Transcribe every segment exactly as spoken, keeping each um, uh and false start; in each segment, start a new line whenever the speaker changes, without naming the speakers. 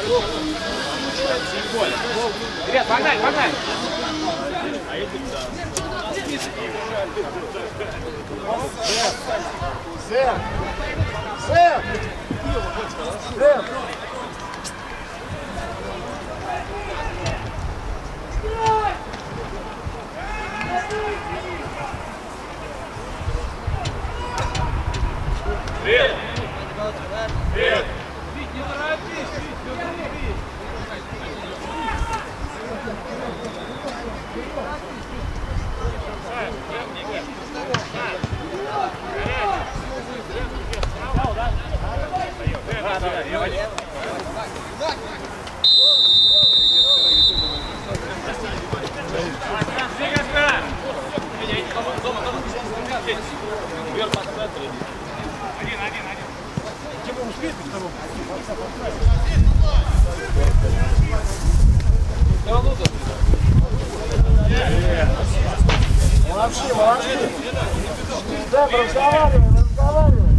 Ребят, погнали, погнали!
Сэм! Сэм! Сэм!
Привет! Привет!
Не торопись, не торопись! Один, один, один. Чего успеть с тобой?
Молодцы, молодцы! Да, разговариваем, разговариваем!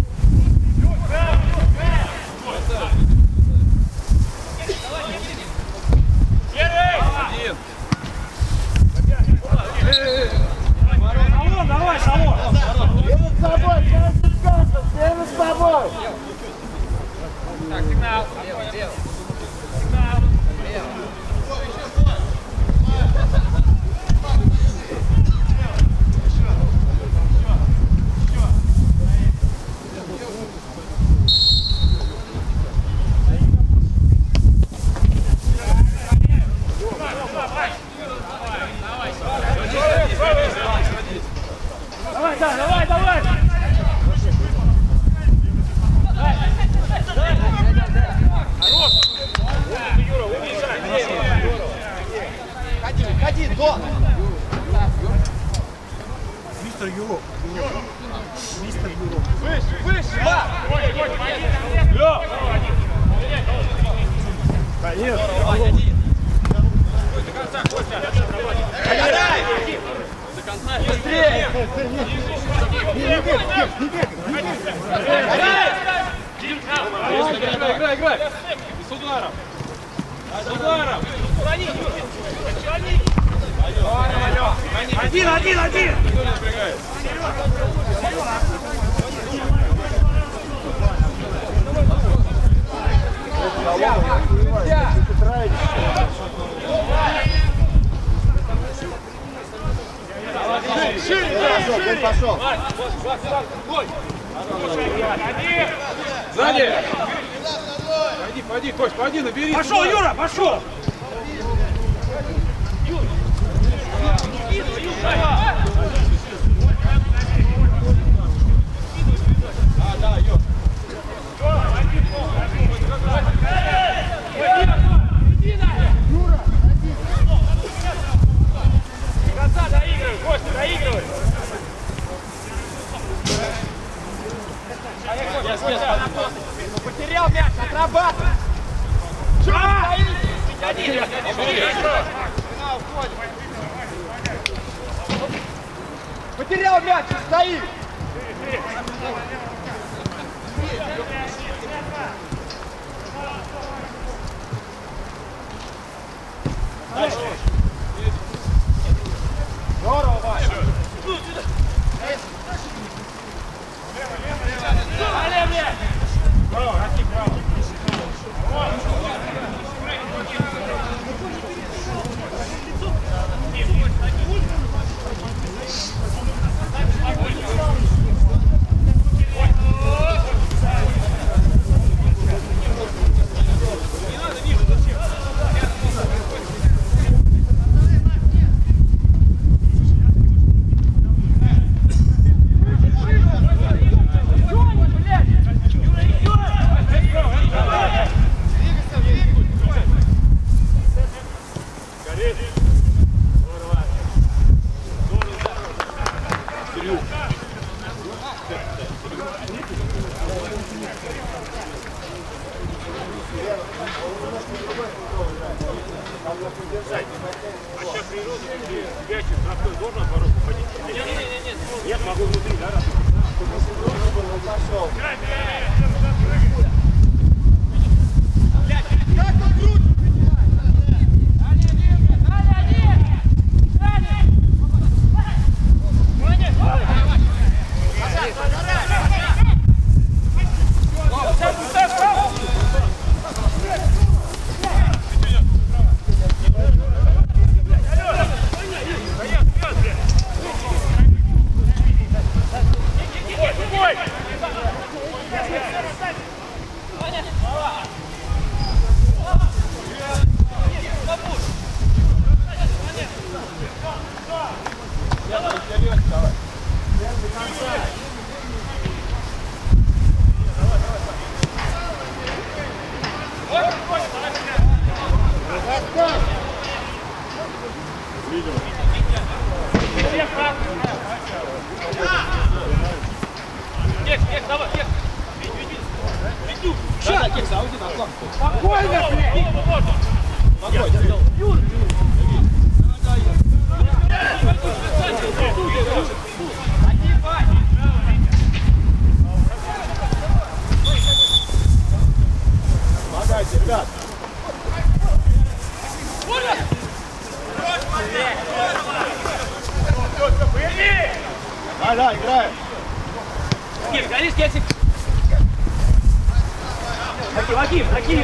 Салон, давай, салон!
Перед собой, перед кассом, перед собой!
Так, сигнал! Сигнал!
Давай, да, давай, давай!
Юра, уезжай!
Ходи, ходи, до!
Мистер Юрок. Мистер Юрок.
Выше, выше, да!
Лё!
Конечно.
До конца, Костя!
Отдай!
До конца!
Быстрее!
Не бегай, не бегай, не бегай.
Играй, играй, играй! С ударом! С ударом!
Один, один, один!
Пошел!
Сзади! Пойди, пойди, Кость, пойди, набери!
Пошел, Юра, пошел!
Потерял мяч, отрабатывай! Потерял мяч, стоит! Здорово, Вася!
Право, Ростик, право! А сейчас природа, пять штрафной должен от ворот уходить? Нет, нет, нет, нет. Нет, могу внутри, да, раз. Пошел. Как Кекс, кекс, давай, кекс.
Да, Кекс, а уйди на фланг.
Спокойно, блядь!
Спокойно. Юр!
Помогайте, ребят! Да, да, играем!
Кекс, горишь, кексик. Аким, Аким, Аким.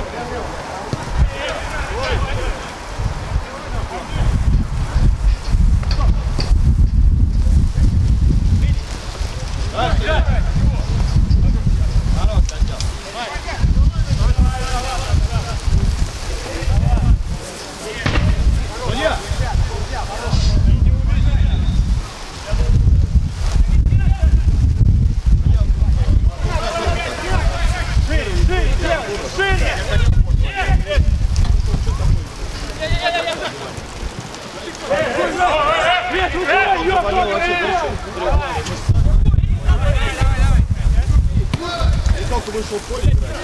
Вышел в поле играть.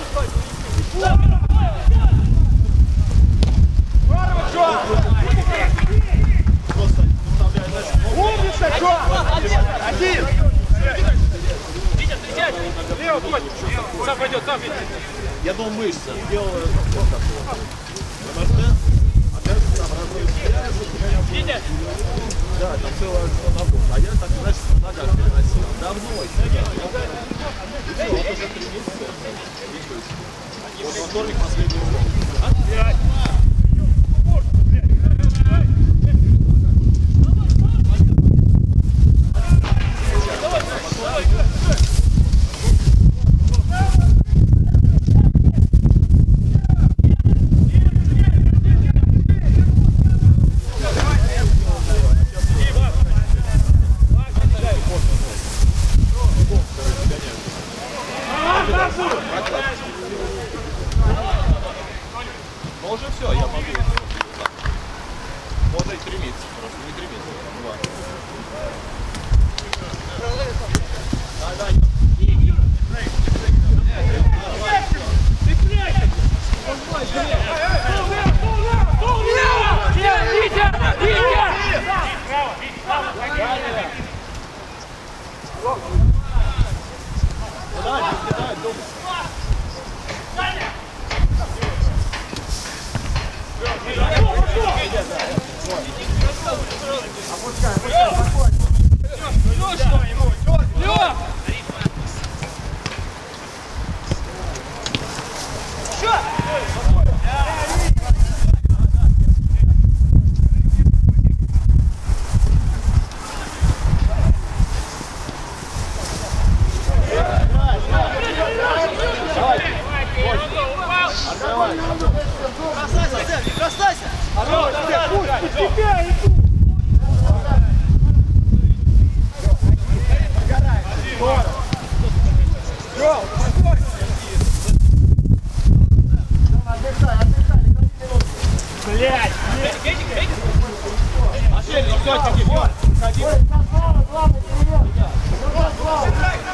Просто вставляй дальше. Умница, что? Один!
Витя, встречай! Лево, пойдет! Сам пойдет, сам Витя!
Я думал, мышца. Сделал вот такого. МРТ. Опять там разные.
Витя!
Да, там целая нагрузка. А я так, знаешь, нога переносил. Давно. И все, вот уже три месяца. Вот во вторник последний урок. Ну уже все, я могу. Можно и три месяца просто, не три месяца, два. Да, да. Кидай, кидай, думай. Опускай, опускай, спокойно.
Лёва!
Бросайся, Сэм, не бросайся!
Хорош, пусть по тебя иду. Отдыхай, отдыхай, блядь!
Пошли, ну все, ходи, вот, ходи.
Ой, Кослава, главный, привет! Ну, Кослава!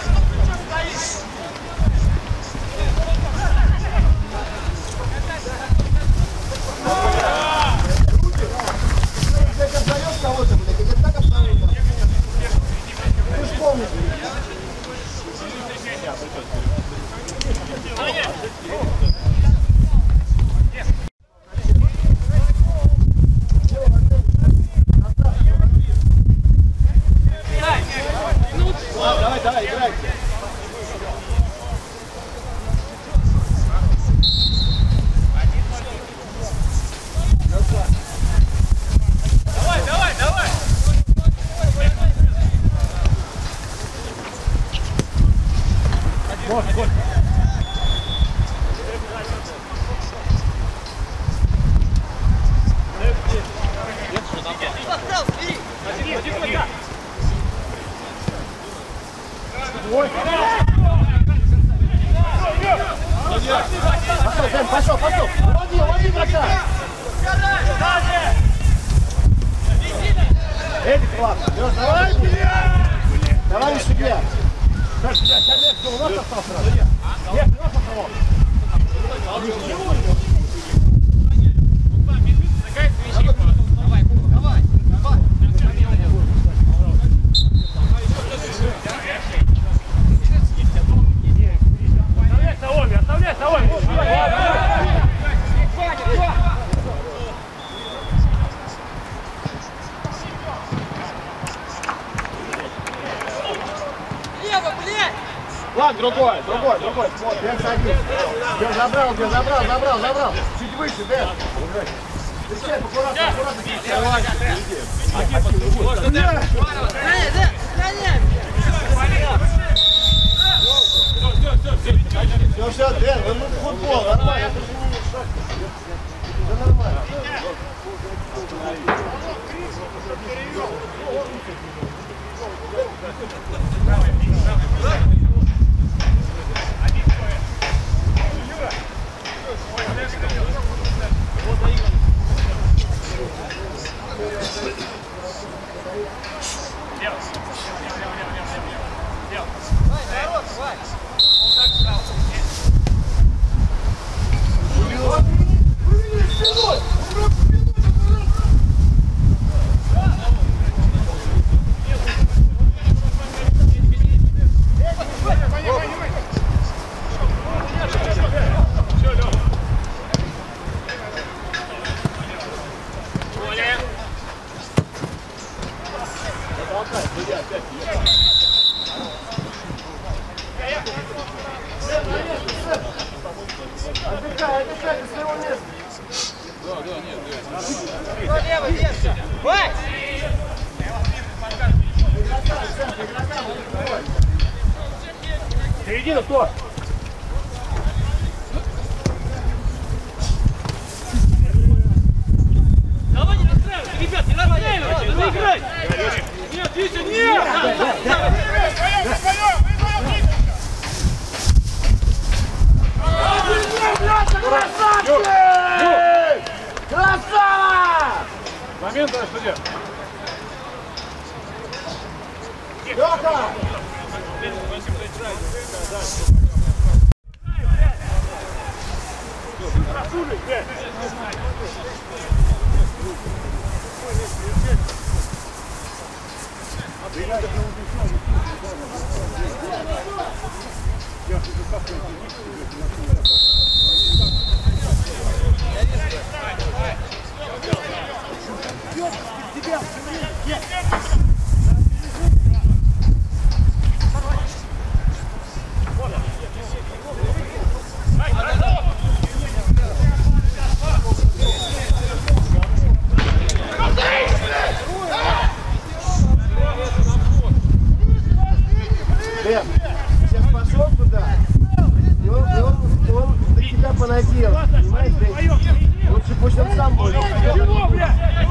Ты как отдаешь кого-то, блядь, или так абсолютно? Ты ж помнишь. Давай, давай, играйте.
Давай, давай, давай!
Вот, вот.
Поставь, бери!
Один, один, один!
Ой. Пошел, Сэм, пошел, пошел. Лови, лови, братан.
Эдик, ладно. Давай, давай на себе. Как тебя? Тебя у нас остался сразу? Нет, у нас осталось.
Оставляй Наоми,
Ладно, другой, другой, другой. Вот, Дэн садись. Дэн забрал, Дэн забрал, забрал, забрал. Чуть выше, Дэн. Встречай, аккуратно, аккуратно. Все, все, Дэн, ну футбол, нормально. Все нормально. Отдыхай, отдыхай, до своего места.
Да, да, нет, нет.
Левый, держи. Vai!
середина кто?
Давай не расстраивайся, ребят, не расстраивайся, ну играй! Нет, Витя, нет!
Красава!
Момент, да, судья.
Лёха! Дэн, сейчас пошел туда, и он, и он, и он до тебя понадел, понимаешь, Дэн? Лучше пусть он сам будет.
Чего, блядь?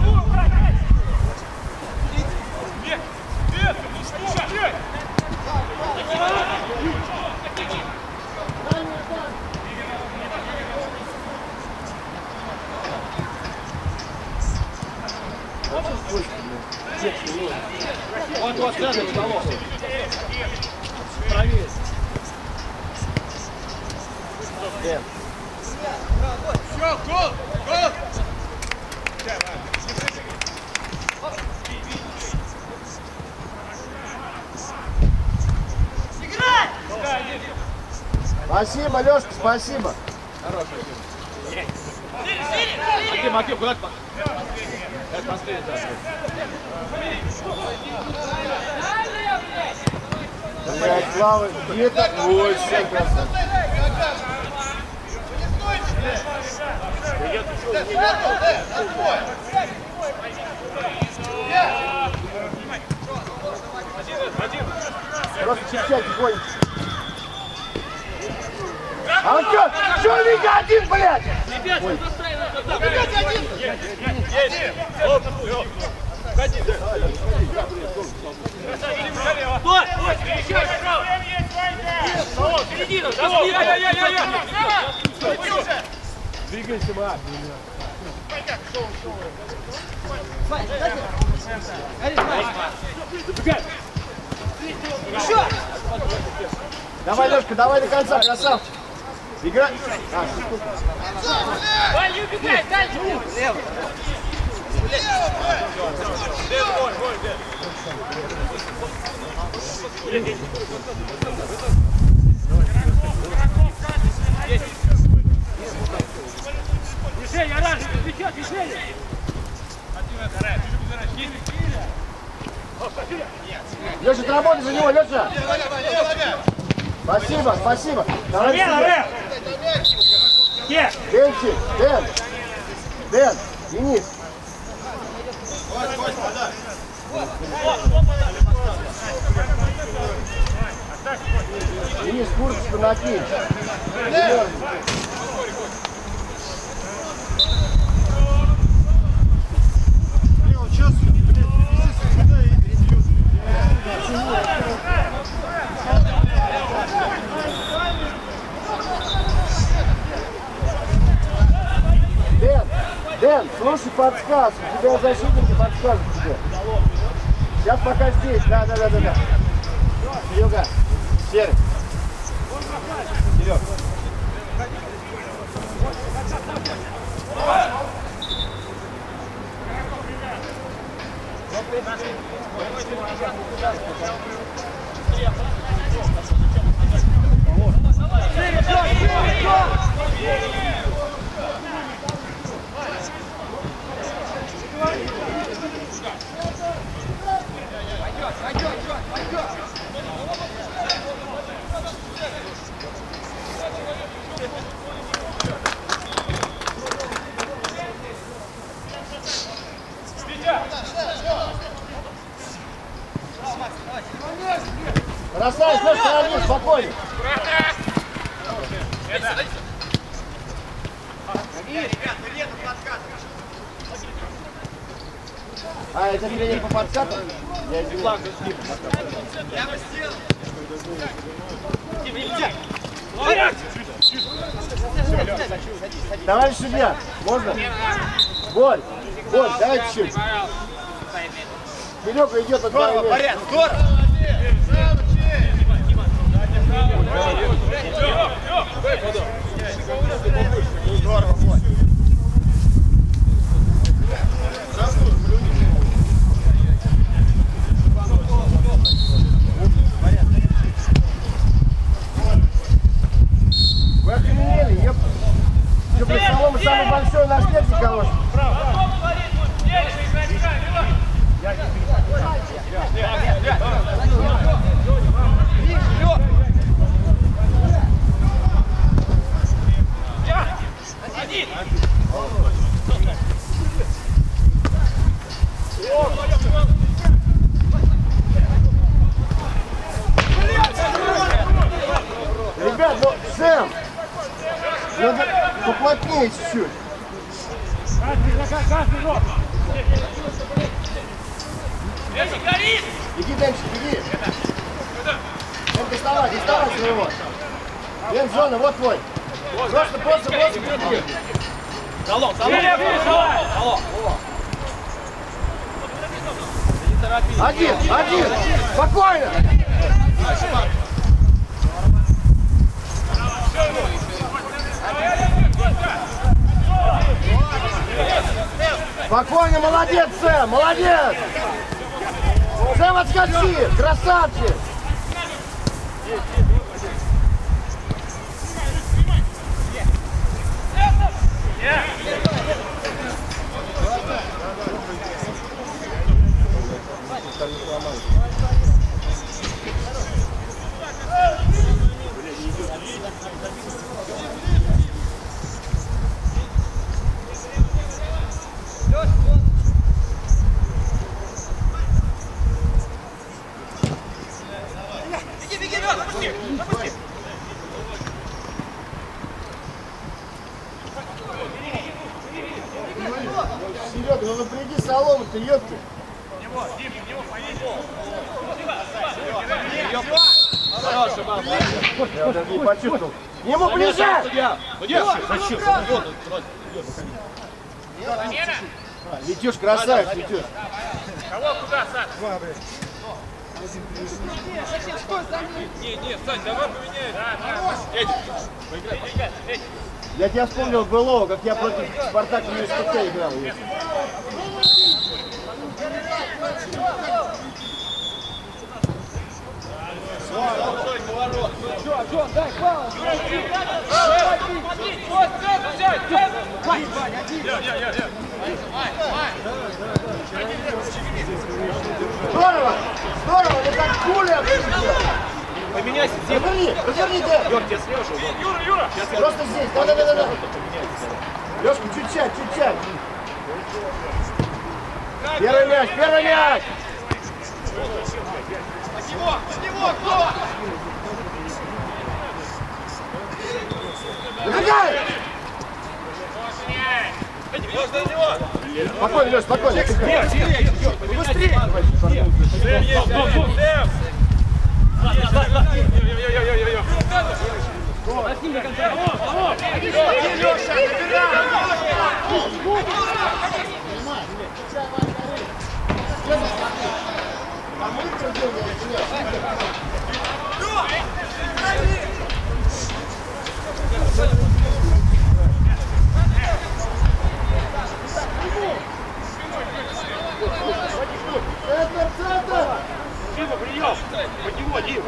Вот, вот, центр, столов. Правее.
Дэн.
Все, гол, гол!
Спасибо, Лёшка, спасибо.
Хорошая тема. Маким, Маким, куда ты? Это последний, да.
Блядь, Слава, где-то... Ой, все красавцы. Просто чуть-чуть тихонечко. А он что? Что Витя один, блядь?
Ребят, не расстраивайся, один!
Ходи, да.
Стой! Стой! Встречай, справа! Середина! Я-я-я-я-я!
Двигайся, Марк. Давай, Лёшка, давай до конца, красавчик. Игра. А,
Ваня, убегай, дальше. Лево.
Движение, оранжевый, движение, движение!
Лёша, ты работай за него, Лёша. Спасибо, спасибо. Давай
Наверх! Где?
Денчик, Дэн. Дэн, Денис. Денис, курточку накинь. Дэн, Дэн, слушай подсказку, у тебя защитники подскажут тебе. Сейчас пока здесь, да, да, да, да, да. Серега, Серый. Серег. Красавец, наш сторожил, спокойно. А, это тренер по подкату? Я извиняюсь. Товарищ судья, можно? Боль, боль, давай чуть-чуть. Серега идет от
Здорово, порядок, здорово! Здорово, вот.
Вы охренели, еп. Что, блин, солома самый большой наш персик, кого-то? Ребят, ну, Сэм, надо поплотнее чуть-чуть. Иди, Дэнчик, иди. Дэн, доставай, доставай своего. Дэн, зона, вот твой. Просто, просто, просто иди.
Залом, залом, залом.
Один, один, спокойно. Спокойно, молодец, Сэм, молодец. Сэм, отскочи, красавчик. Серега, ну напряги солому-то, ёпки.
Хороший бал.
Я даже не почувствовал. Ему ближе!
Зачем?
Витюш, красавец, Витюш.
Кого куда, Саш? Не, не, Сань, давай поменяем. Да, да. Эдик, поиграй. Эдик.
Я тебя вспомнил былого, как я против Спартака университета играл.
Джон, Джон, дай паузу. Смотри, вот, взять, взять. Вань, Вань, один.
Здорово! Здорово! Вы как пуля!
Поменяйся,
Разверни! Разверни, Дэн!
Юр, тебе слева шел.
Юра, Юра!
Просто здесь! Да-да-да-да! Лёшка, чуть-чуть, чуть-чуть! Первый мяч! Первый мяч!
От него! От него! Кто?
Забегай! Спокойно, Лёш, спокойно!
Быстрее!
Сэм есть! Сэм! Йо-йо-йо-йо-йо!
Возьми до конца!
Лёша, набирай! Центр, центр!
Дима, прием! Под него, Дим!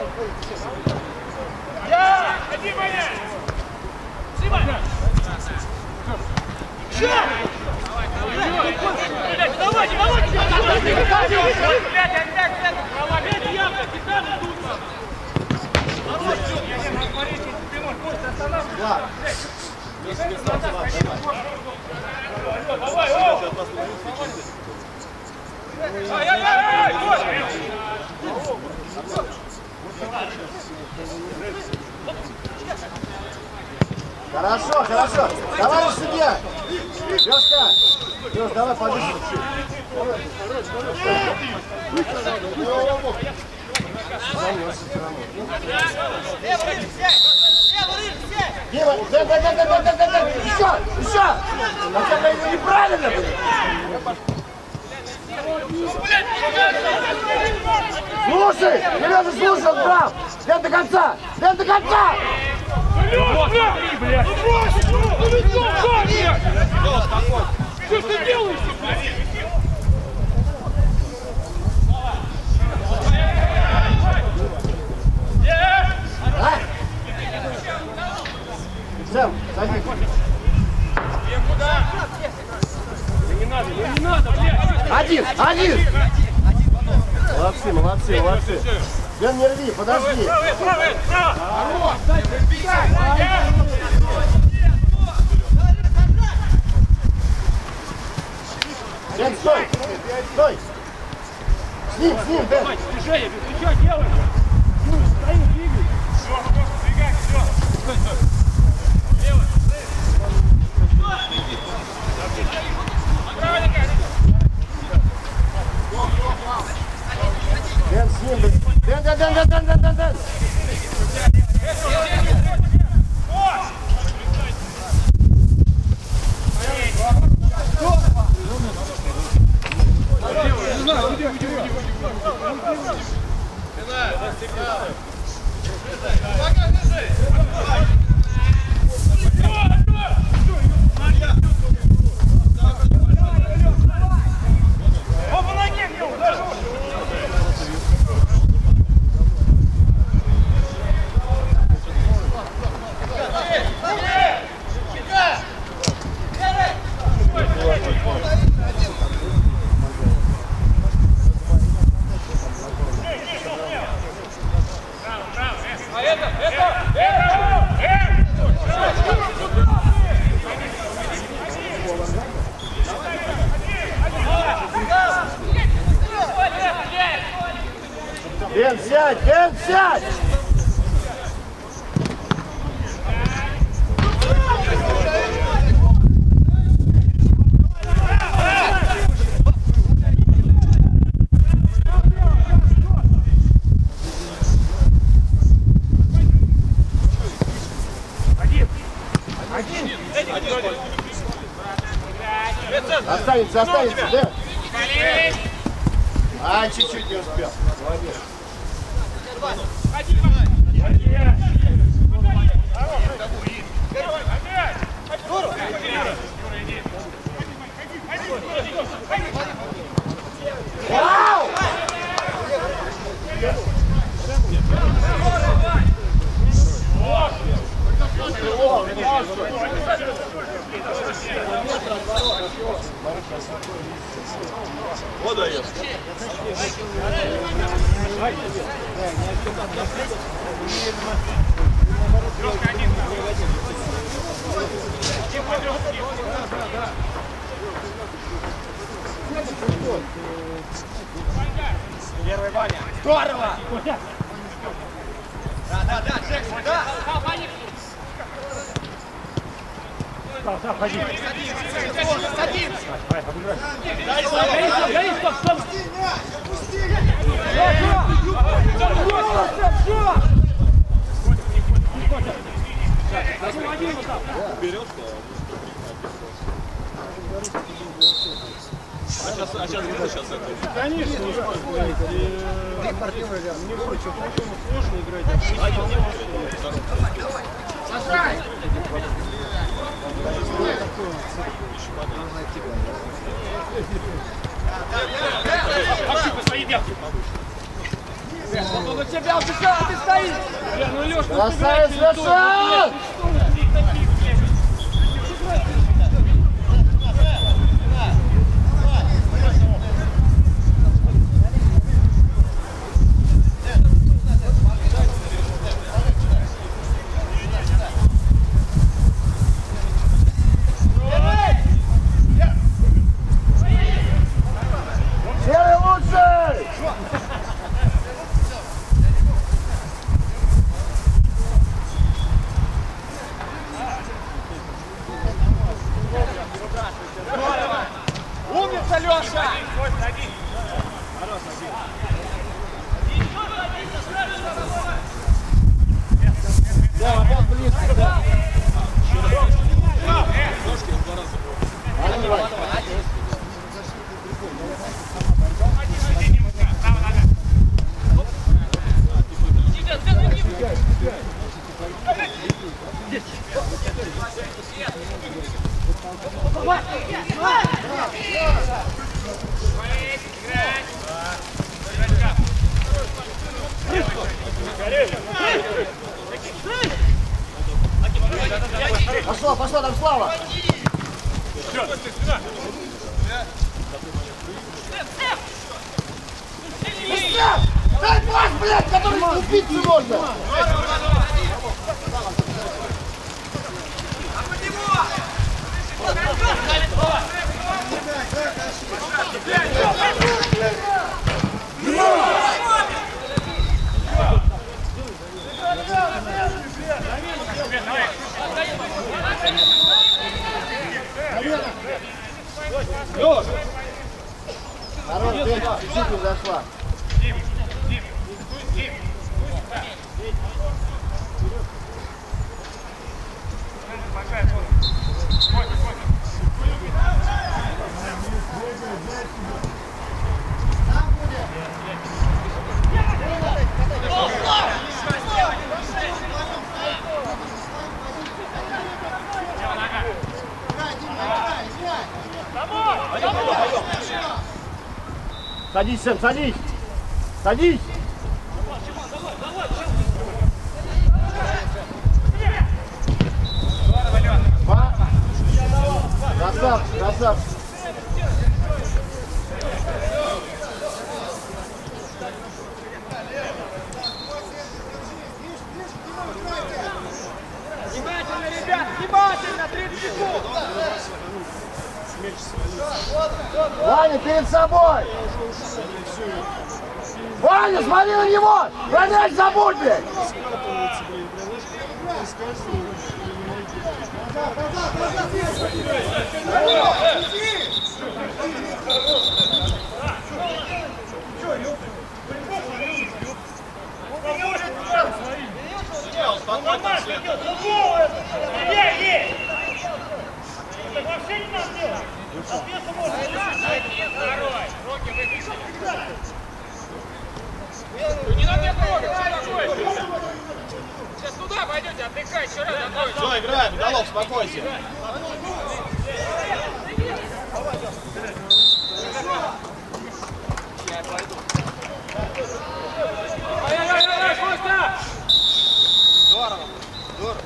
Я! Ходи, Ваня! Дима! Что? Давай, давай, давай! Блядь, опять, блядь! Я, капитан, тут! Давай, давай! Ай-яй-яй!
Хорошо, хорошо. Товарищ судья. Лёшка. Лёш, давай подышим. Дима, да, да, да, да, да, да, да, да. Еще, еще. Хотя бы это неправильно было. Слушай, Сережа, слушай, он прав. Дэн до конца, Дэн до конца.
Вот, смотри, блядь! Ну брось! Ну лицо, как, блядь! Что ты делаешь, блядь?
А? Сэм, садись.
Куда? Да не надо, ну не надо, блядь!
Один, один. Молодцы, молодцы, молодцы. Дэн, не рви, подожди.
Правый, правый, правый!
Дэн, стой! Стой! С ним, с ним, Дэн!
Движение, ты что делаешь? Ну, стою, двигай! Все, можно двигать, все! Стой, стой! Лево!
Дэн, с ним, Дэн, Дэн, Дэн, Дэн, Дэн, Дэн, Дэн, Дэн!
Оба ноги мне ударил! А это, это, это, э!
Дэн, сядь, Дэн, сядь!
Один! Один! Один!
Останется, останется, да? А, чуть-чуть не успел. Молодец. Вау!
Вот даешь.
Первый Ваня. Здорово! Да, да, да, Джексон, да!
Да, да, ходи.
Садимся, садимся!
Давай, обыграй.
Дай, дай, дай, стоп, стоп!
Берешь? А сейчас, а сейчас где сейчас это?
Конечно, не спокойно. Мне хочется, поэтому сложно играть.
Сажай! Он у тебя убежал, ты стоишь!
Ну, Лёш, ну
Красавец, Леша! Серый лучший!
Умница, Леша!
Да, опять близко, да. Давай, давай. Пошло, пошло, там Слава! Дай пас, блядь, который купить не можно! Народ, чуть-чуть не зашла. Садись, Сэм, садись! Садись! Красавчик, красавчик!
Внимательно, ребят, внимательно! тридцать секунд!
Ваня, перед собой! Ваня, смотри на него! Про мяч забудь, блядь!
Вообще не надо! Не надо трогать, все такое. Сейчас туда пойдете, отдыхай, еще раз откроете.
Все, играем, Удалов, успокойся.
Ай-яй-яй-яй, Костя!
Здорово, здорово.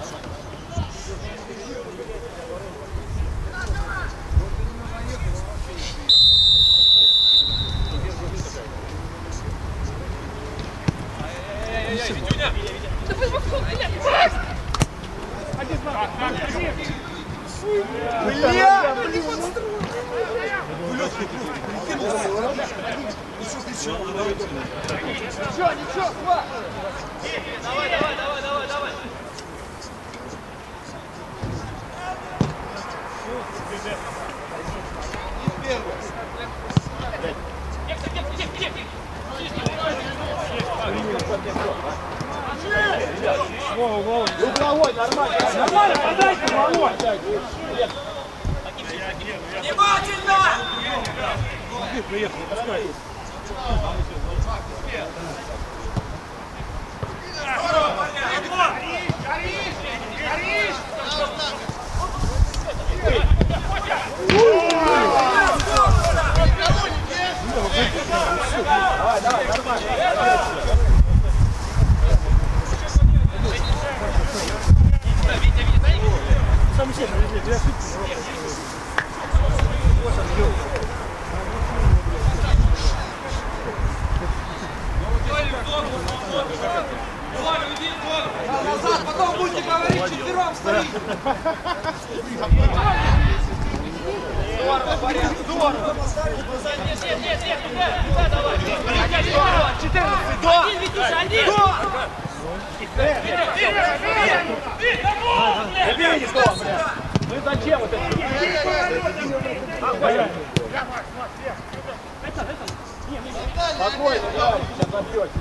Ничего, ничего, хватит!
Давай, давай, давай, давай, давай.
Угловой, нормально!
Нормально, подайте, угловой!
Внимательно!
Приехал, пускай.
Давай, давай, нормально!
Сам себе, я
Назад, потом будете говорить, четвером стоит. Здорово, порядок, здорово. Нет, нет, нет, нет, туда, туда давай. Здорово, четырнадцать, да. Один, Витюша, один.
Убей, что, бля! Ну и зачем вот это? Спокойно, давай, сейчас забьете.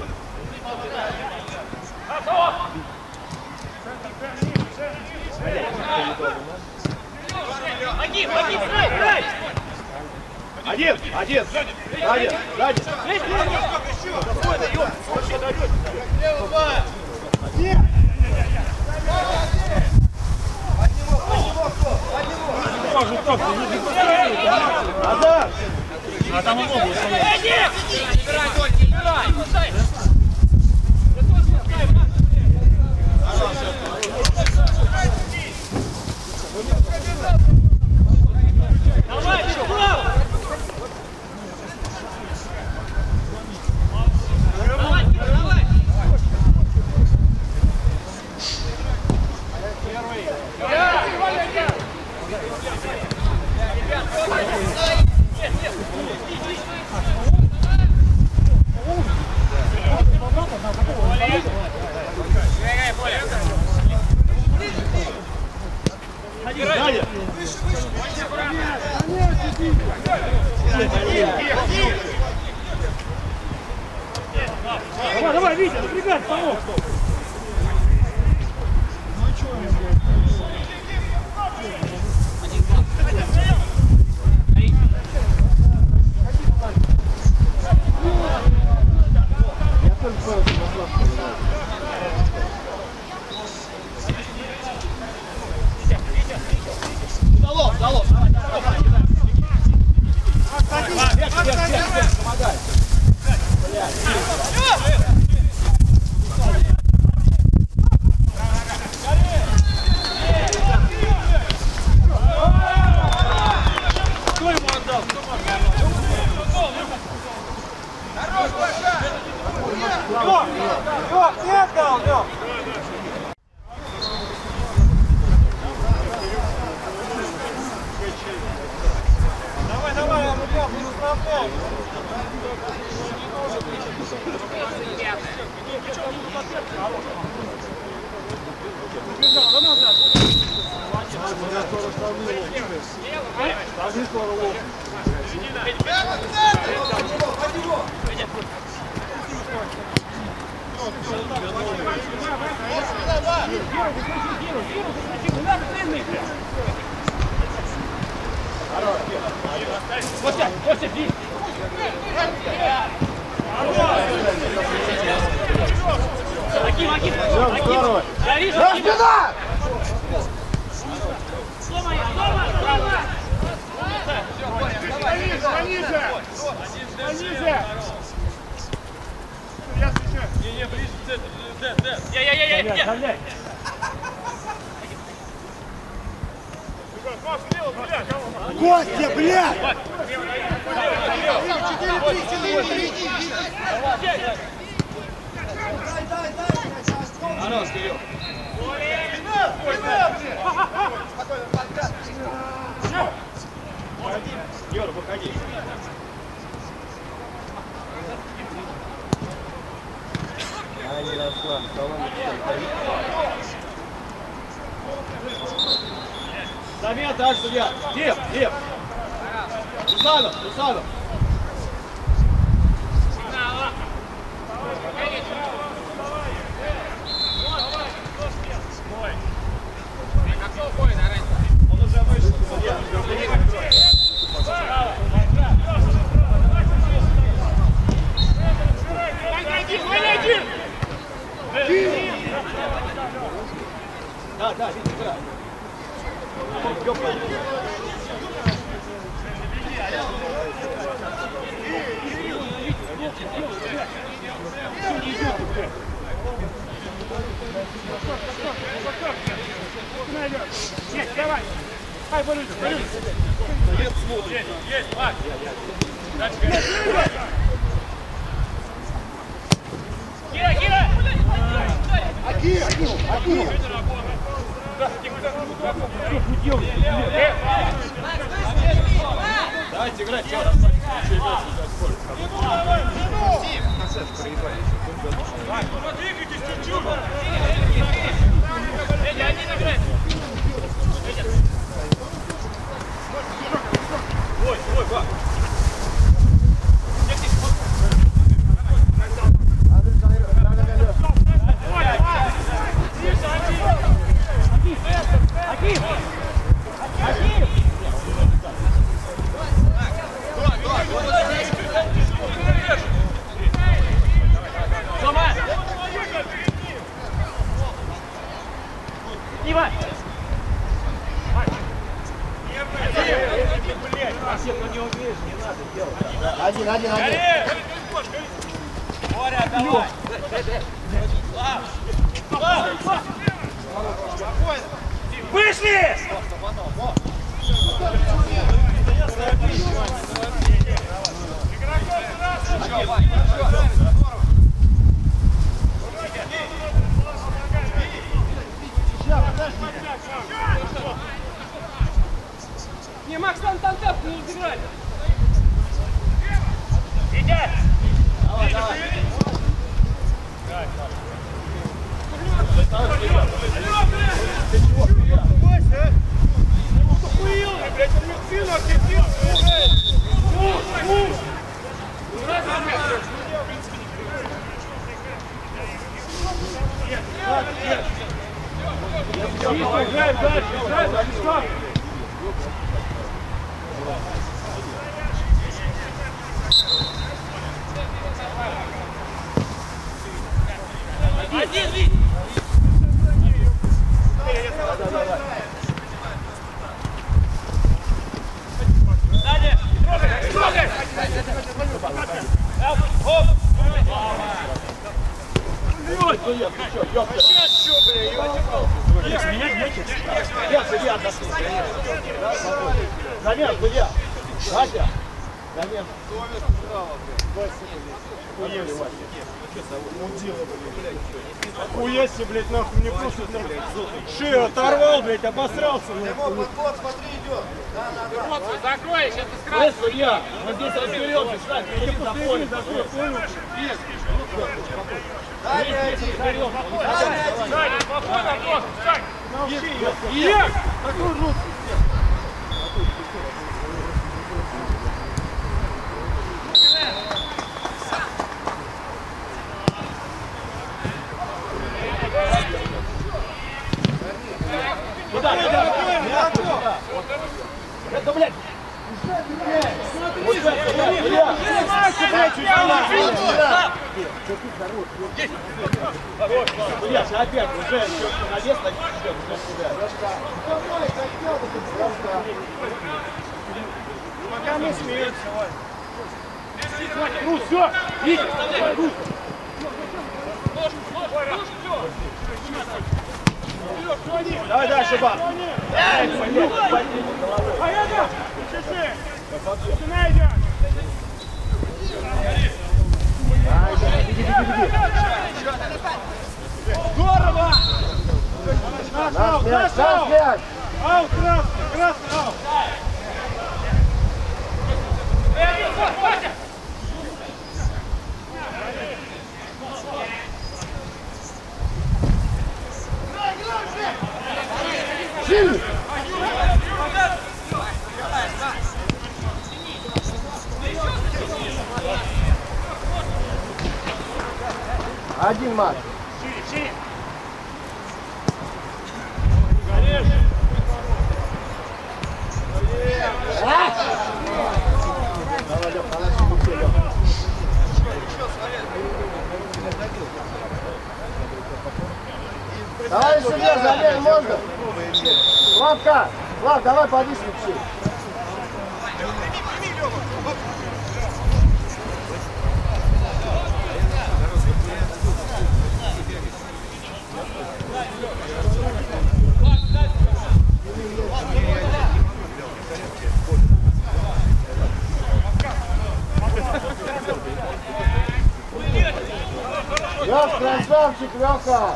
Один, один, стой, стой.
Один, один, сзади, сзади. Назад!
А там он область.
Убирай, Дольки, убирай. Давай, право! Давай, давай!
Давай, давай, Витя, напрягай, помог.
Удалов, Удалов, давай, давай, давай. Вверх, вверх, вверх, вверх, помогай.
Кто ему отдал?
Хорош, Паша!
Лёг, Лёг, не отдал, Лёг. Давай, давай, я рубля, не управляй. Убежал, да назад. Ставни скоро лоб. Костя, Костя, бей! Аким, Аким!
Здорово!
Горишь,
За
Аким!
спина!
Сломай, сломай, сломай!
Пониже! Пониже! Я встречаю.
Не-не, ближе к центру. Дэн, Дэн.
Я-я-я-я!
Костя, блядь!
Хорош, Кирилл. Юра, выходи.
А, не Руслан,
Замет, дальше, судья. Дим, Дим. Русанов, Русанов. Он уже вышел, судья. Да, да, видишь, игра.
Есть, давай! Ай, борись, борись!
Нет, смотрит.
Есть, есть, Вась! Дальше,
Кира, Кира!
Аким, Аким, Аким!
Давайте играть, что?
Двигайтесь чуть-чуть!
Эдя, один играй!
Ой, ой, ба.
Аким! Аким! Сломай! Снимай!
Максим, ну не умеешь, не надо делать. Один, один, один.
Боря, давай! Вышли! Не, Макс, там танцев не играть! Идет!
Давай, давай.
Играем дальше, играем дальше!
Один, Вить! Сзади! Трогай! Трогай! Оп!
Сейчас что, бля, ё-моё!
Меня нечего. Я, судья, отдохну. Замер, судья. Вася. Замер. Хуели, Вася. Мудила, блядь. Охуя себе, блядь, нахуй, мне просто там шею оторвал, блядь, обосрался.
Вот, вот, смотри, идет!
Рот свой закрой, сейчас ты скрасишь!
Эй, судья, мы здесь разберемся, встань, иди на поле.
Далее один! Далее один!
Сзади, спокойно, просто, встань!
Ек!
Такой жуткий.
Куда? Это, блядь, Опять уже навес на тебя.
Пока не смеется. Ну все, Витя, руку.
Давай дальше, Баб.
Поеду! Чеши! Начинай идет!
Беги, беги, беги.
Здорово!
Наш мяч, наш мяч.
Аут, красный, красный, аут!
Сильный. Один матч.
Шире, шире!
Давай, Лёх, на нашей руке, Лёх. Давай себе, замен можно? Славка, Слав, давай подвись вообще. Лёх, красавчик, Лёха!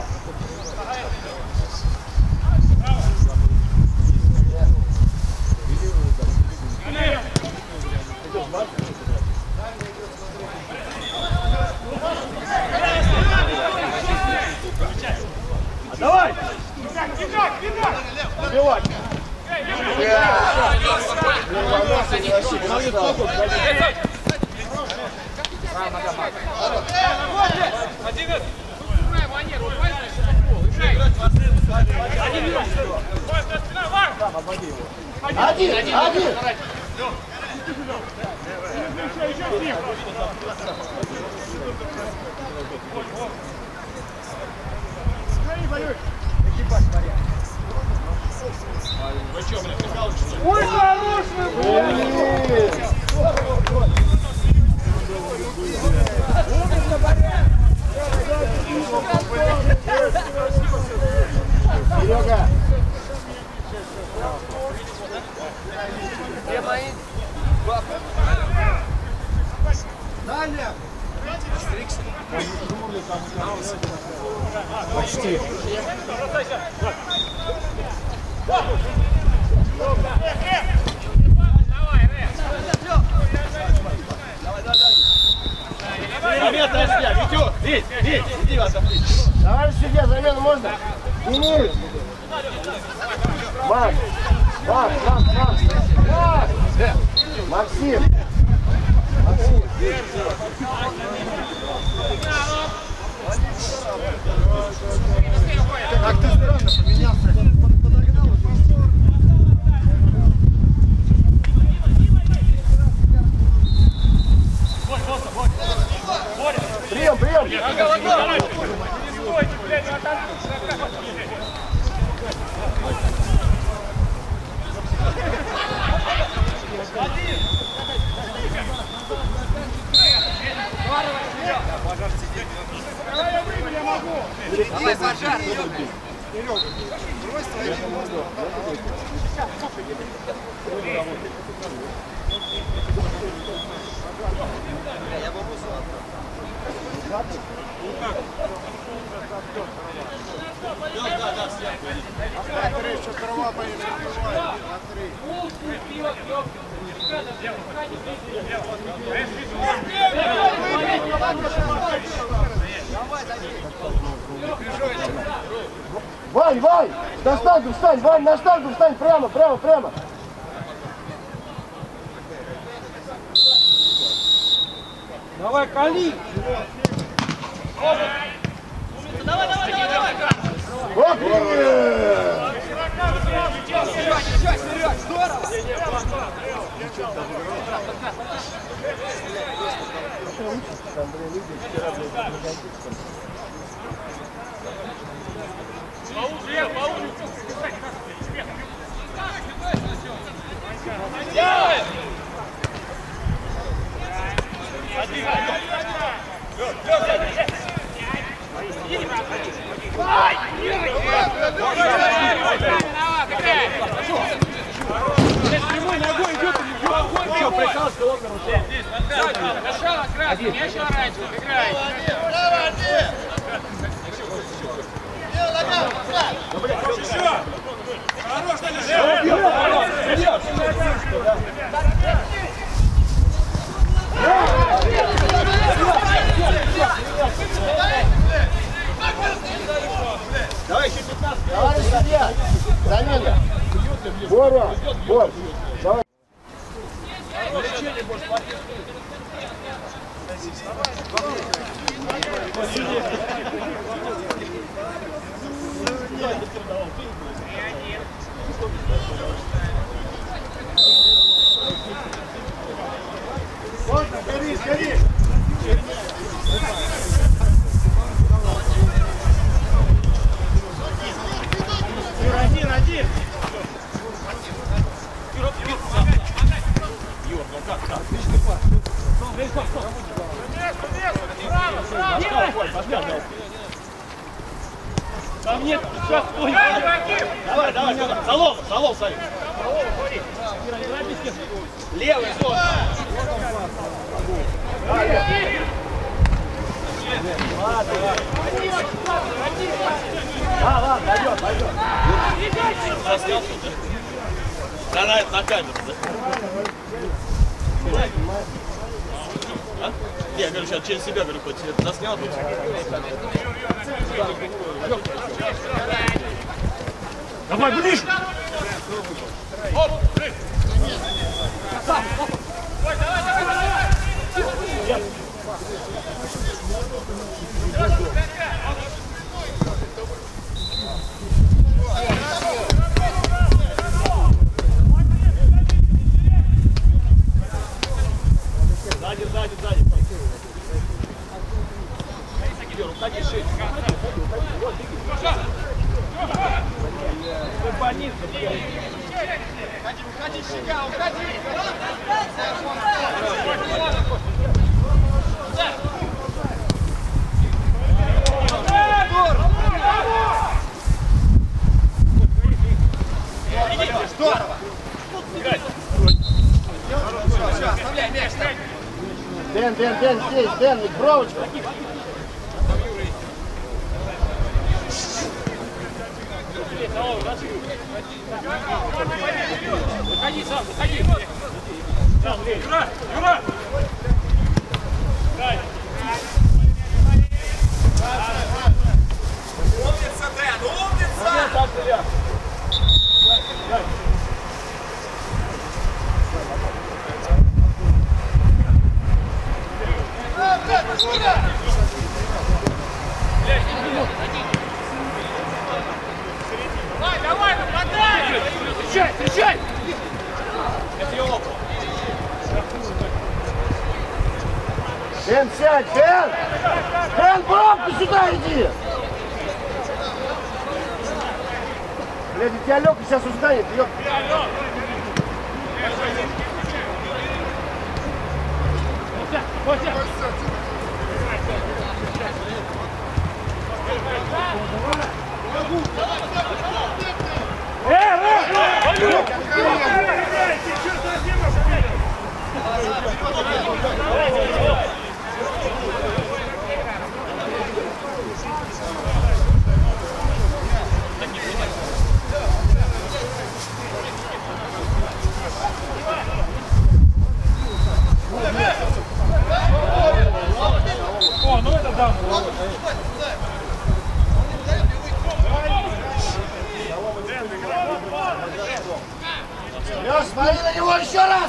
Давай! Бегать, бегать!
Забивать! Один, один!
Ой, хороший был!
Серега!
Где мои?
Далее!
Почти. Заметно от себя, Витю! Вить, Вить, иди вас отвлечь.
Давай себе замену можно? Денис! Макс! Макс, Макс, Макс! Макс! Максим! Максим!
Как ты странно поменялся. Подогнал.
Прием, прием!
Давай, пожар! Я бы мусор
Да, да,
Смотри, что трава поедет, убивает. Вань, Вань! На штангу встань, Вань, на штангу встань, прямо, прямо, прямо.
Давай, кали!
Давай, давай, давай, давай!
Оп!
Ничего, ничего, Серег, здорово!
Андрей учится, Андрей выйдет, вчера, блядь, не годится.
Прямой ногой идет,
Что, приказ, что он нарушает?
сначала красный, мяч оранжевый, играй.
Давай еще пятнадцать.
Товарищ судья, замена. Боря, Борь, давай. Вот, сгори, сгори.
Один, один.
Юр, ну как, отличный пас.
Там нет, сейчас стой.
Давай, давай, сюда. Залом, залом, Саня. Левый, зон.
А, ладно, пойдет, пойдет.
Заснял тут. Да, на, на камеру, да? А? Я говорю, сейчас через себя, говорю, хоть заснял тут.
Давай, ближе. Оп, давай, давай, давай.
Сзади, сзади, сзади. Юр, уходи, шесть. Вот, беги.
Уходи, Щега, уходи! Здорово! Оставляй мяч там!
Дэн, Дэн, Дэн, здесь, Дэн, бровочка.
Выходи сам, выходи. Юра, Юра.
Умница, Дэн, умница!
Давай, давай, нападай! Встречай, встречай!
Это его около.
Дэн, сядь, Дэн! Дэн, бровку сюда иди! Блядь, у тебя Лёка сейчас устанет, ёп.
Костя! Э, э, Валюк! Ты что совсем ошибся? О, ну это да.
Лёш, смотри на него еще раз!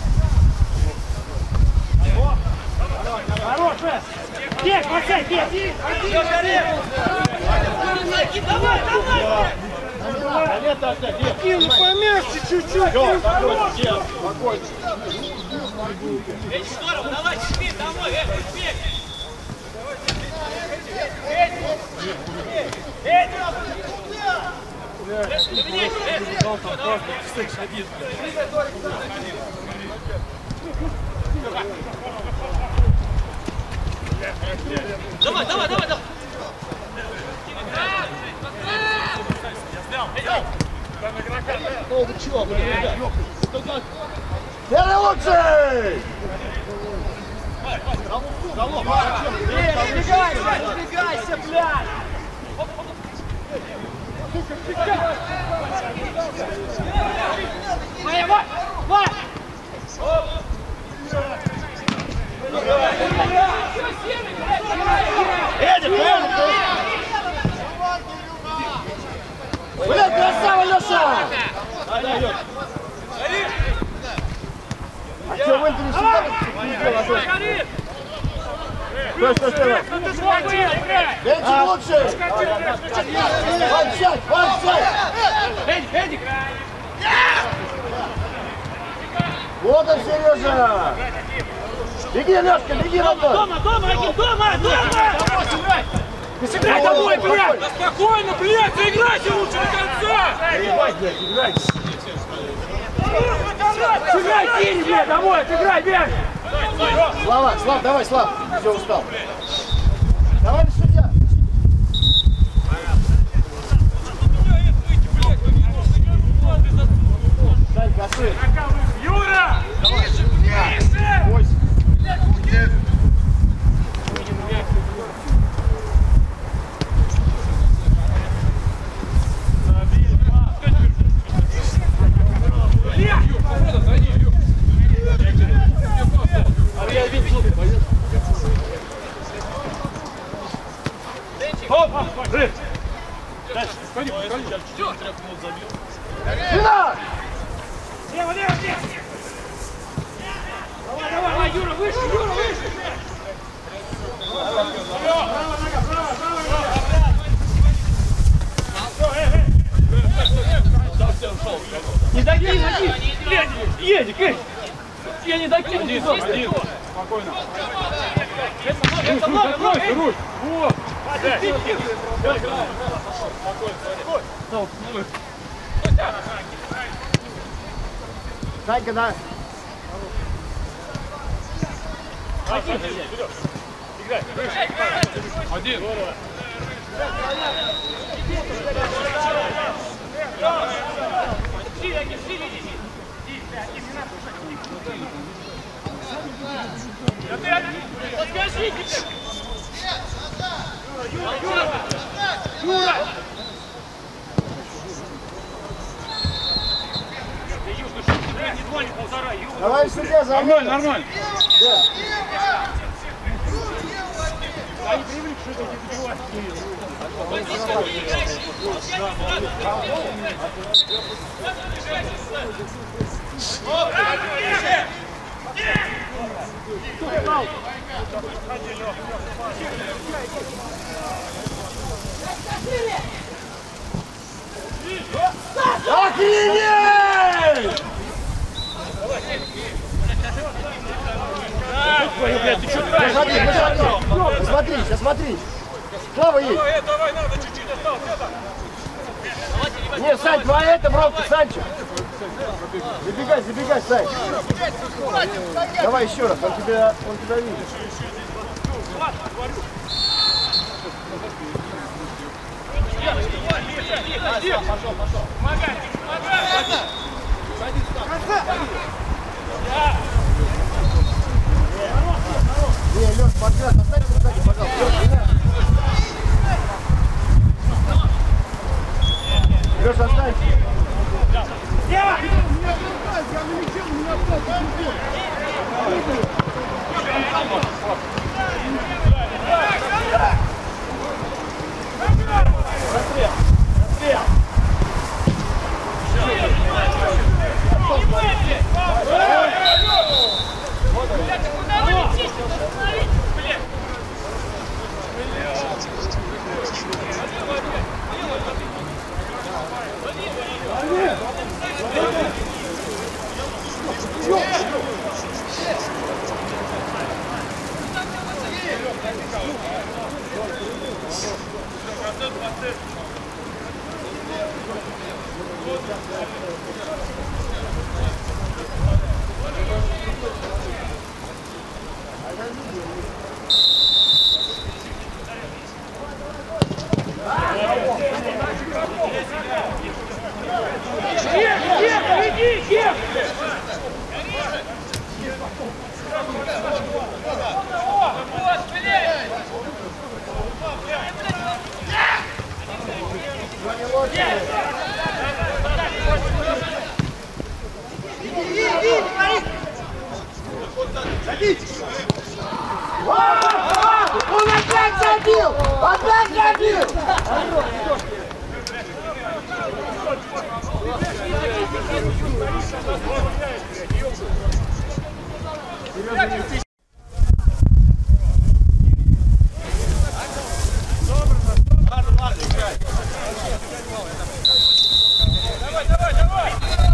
Хорош, Бег, Васяй, бег! Давай, давай!
Понятно, оставь, Дим.
Ким, ну помягче чуть-чуть.
Все, спокойно, Дим, спокойно.
Эй, здорово, давай, спи, домой, эй, спи. Эй, давай, давай, давай, давай.
Ну вы чего, блин, ребят?
Первый лучший!
Разбегайся, разбегайся, блядь! Ваня, Ваня! Ваня!
Эдик, Эдик!
Блядь, красава, Леша!
Да, да, идет.
А что, вы не сюда? Стой, стой, стой! Эдик лучший! Ванчать, ванчать!
Эдик, Эдик!
Вот он, Сережа! Беги, Лешка, беги, Антон!
Дома, дома, Агин, дома, дома!
Ты
Сыграй домой, блядь! Да спокойно, блядь, заиграйте лучше до конца!
Играй, блядь, играй!
Сыграй, Кири, блядь, домой, отыграй, бег!
Слава, Слав, давай, Слав! Все, устал. Давай, судья! Дай, косы!
Юра! Ближе, ближе!
Финал!
Лево, лево, лево! Давай, давай, давай, Юра, выше, Юра, выше! Право, нога, право, право, право! Не докинь, один! Едик, Эдик! Я не докину! Один, один! Спокойно! Это много, много! Русь! Вот! Спокойно!
Санька, да.
Один! Один! Подскажи теперь! Юра! Юра! Юра!
Давай судья, за
Нормально, нормально.
Да.
Они привыкли, что это добивать.
Охренеть!
Ой, блядь, ты что
Посмотри, посмотри, посмотри, сейчас смотри. Слава есть.
Давай, надо чуть-чуть осталось.
Не, Сань, твоя это, Бровка, Санчо. Забегай, забегай, Сань. Давай еще раз, он тебя, он тебя видит.
Пошел, пошел. Помогай, помогай.
Не, Лёш, подкат, оставь сзади, пожалуйста. Лёш, не надо. Лёш, оставь.
Я!
Расстрел! Расстрел!
Он опять забил! Опять забил!
Давай, давай, давай!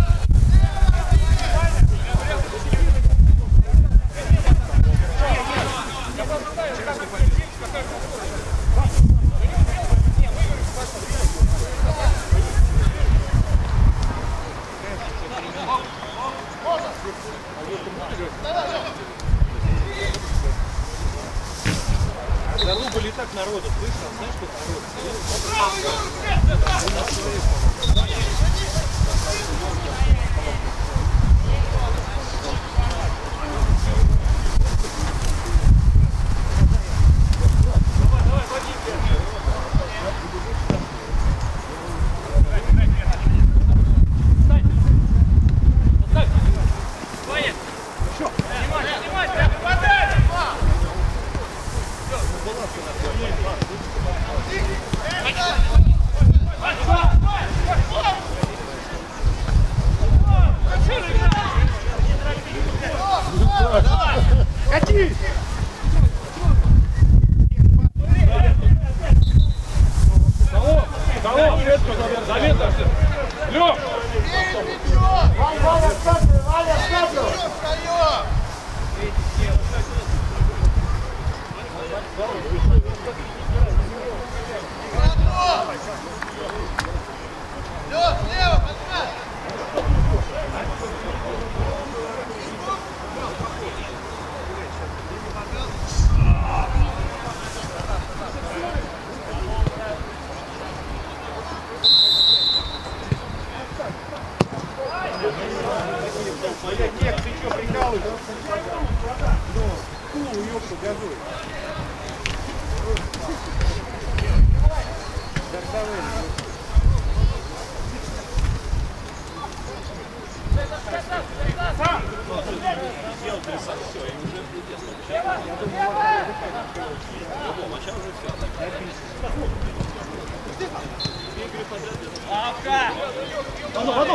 Зарубали так народу, слышал? Знаешь, что народ?
Кати!
Того! Того! Завета! Лёг!
Ваня, Ваня, скатывай, Ваня, скатывай!
Лёг, слева, поднимай!
Нет, ты что, прикалываешься? Ну, кулу, ёпта, газуй.
Воду, воду!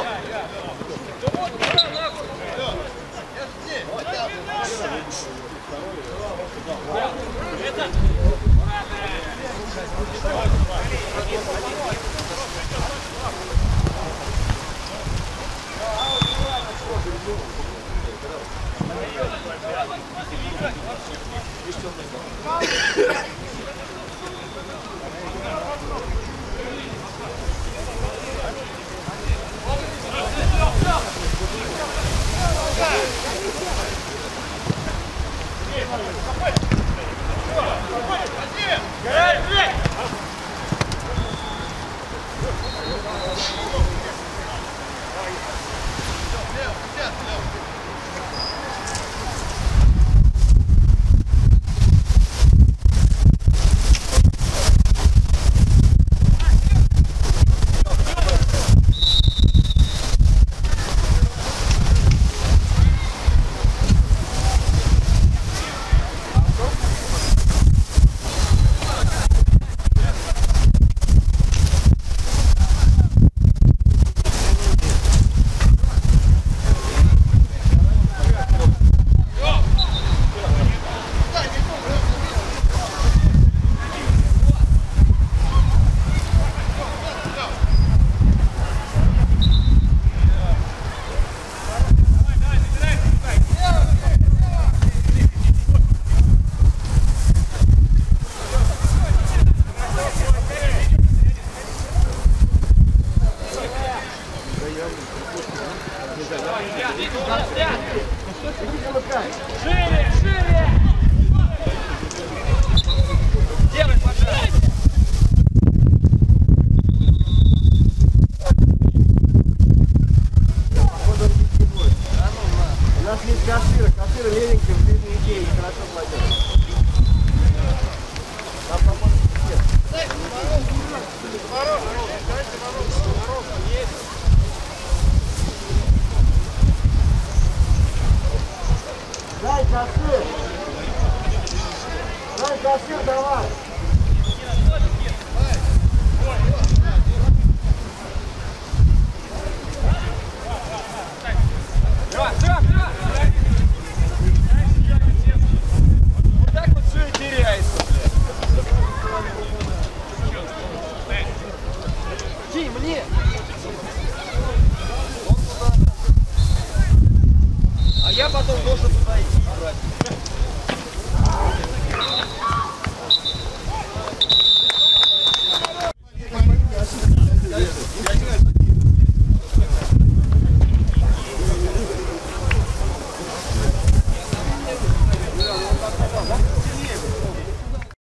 Шире, шире! Делай, пожалуйста!
У нас есть Кашира, Кашира левенький, в длинной идее, хорошо пойдет. Нам поможет всех. Дай, кассир. Дай, кассир, давай.